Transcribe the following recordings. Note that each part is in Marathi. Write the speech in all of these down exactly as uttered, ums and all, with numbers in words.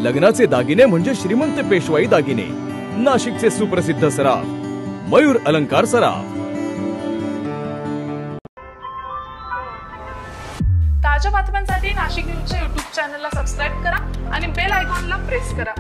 लग्नाचे दागिने म्हणजे श्रीमंत पेशवाई दागिने, नाशिकचे सुप्रसिद्ध सराफ मयूर अलंकार सराफ। ताज्या बातम्यांसाठी नाशिक न्यूजच्या यूट्यूब चॅनलला सबस्क्राइब करा आणि बेल आयकॉनला प्रेस करा।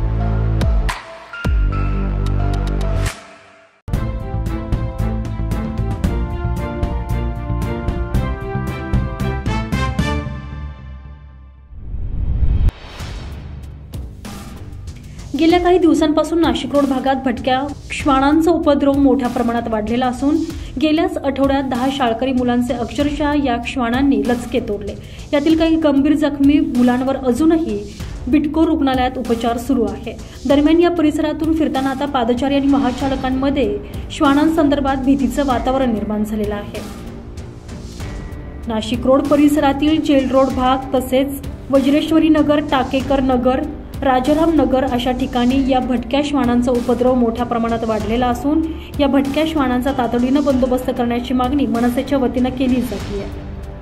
गेल्या काही दिवसांपासून नाशिक रोड भागात भटक्या श्वानांचा उपद्रव मोठ्या प्रमाणात वाढलेला असून गेल्याच आठवड्यात दहा शाळकरी मुलांचे अक्षरशः या श्वानांनी लचके तोडले। यातील काही गंभीर जखमी मुलांवर अजूनही बिटको रुग्णालयात उपचार सुरू आहे। दरम्यान या परिसरातून फिरताना आता पादचारी आणि वाहनचालकांमध्ये श्वानांसंदर्भात भीतीचं वातावरण निर्माण झालेलं आहे। नाशिक रोड परिसरातील जेल रोड भाग तसेच वज्रेश्वरी नगर, टाकेकर नगर, राजाराम नगर अशा ठिकाणी या भटक्या श्वानांचा उपद्रव मोठ्या प्रमाणात वाढलेला असून या भटक्या श्वानांचा तातडीनं बंदोबस्त करण्याची मागणी मनसेच्या वतीनं केली जाते आहे।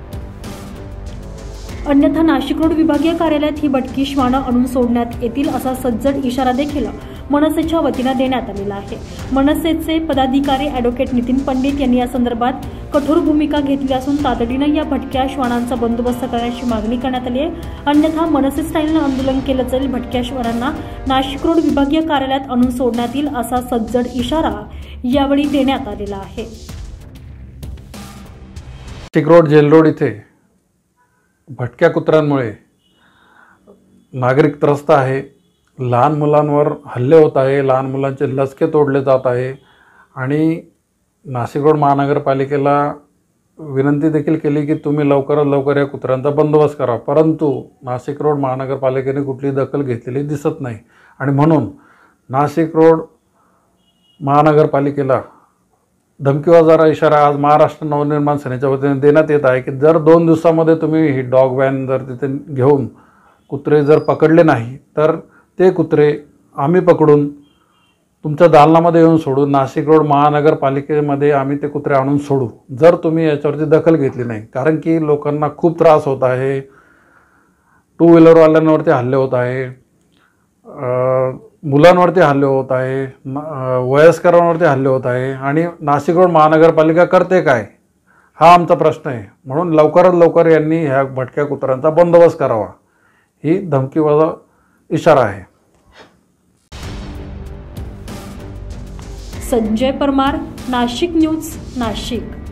अन्यथा नाशिक रोड विभागीय कार्यालयात ही भटकी श्वानं आणून सोडण्यात येतील असा सज्जड इशारा देखील मनसेच्या वतीनं देण्यात आलेला आहे। मनसेचे पदाधिकारी ॲडव्होकेट नितीन पंडित यांनी या संदर्भात कठोर भूमिका घेतली असून तातडीनं या भटक्या श्वानांचा बंदोबस्त करण्याची मागणी करण्यात आली आहे। अन्यथा मनसे स्टाईलनं आंदोलन केलं जाईल। भटक्या श्वानांना नाशिक रोड विभागीय कार्यालयात आणून सोडण्यात येईल असा सज्जड इशारा यावेळी देण्यात आलेला आहे। नाशिक रोड जेल रोड इथे भटक्या कुत्र्यांमुळे नागरिक त्रस्त आहे। लहान मुलांवर हल्ले होत आहे, लहान मुलांचे लचके तोडले जात आहे आणि नाशिक रोड महानगरपालिकेला विनंती देखील केली की तुम्ही लवकरात लवकर या कुत्र्यांचा बंदोबस्त करा, परंतु नाशिक रोड महानगरपालिकेने कुठली दखल घेतलेली दिसत नाही आणि म्हणून नाशिक रोड महानगरपालिकेला धमकीवजारा इशारा आज महाराष्ट्र नवनिर्माण सेनेच्या वतीने देण्यात येत आहे की जर दोन दिवसामध्ये तुम्ही ही डॉग व्हॅन जर तिथे घेऊन कुत्रे जर पकडले नाही तर ते कुत्रे आम्ही पकडून तुमच्या दालनामध्ये येऊन सोडू, नाशिक रोड महानगरपालिकेमध्ये आम्ही ते कुत्रे आणून सोडू जर तुम्ही याच्यावरती दखल घेतली नाही। कारण की लोकांना खूप त्रास होत आहे, टू व्हीलरवाल्यांवरती हल्ले होत आहे, मुलांवरती हल्ले होत आहे, वयस्करांवरती हल्ले होत आहे आणि नाशिक रोड महानगरपालिका करते काय हा आमचा प्रश्न आहे। म्हणून लवकरात लवकर यांनी ह्या भटक्या कुत्र्यांचा बंदोबस्त करावा ही धमकीवजा इशारा आहे। संजय परमार, नाशिक न्यूज, नाशिक।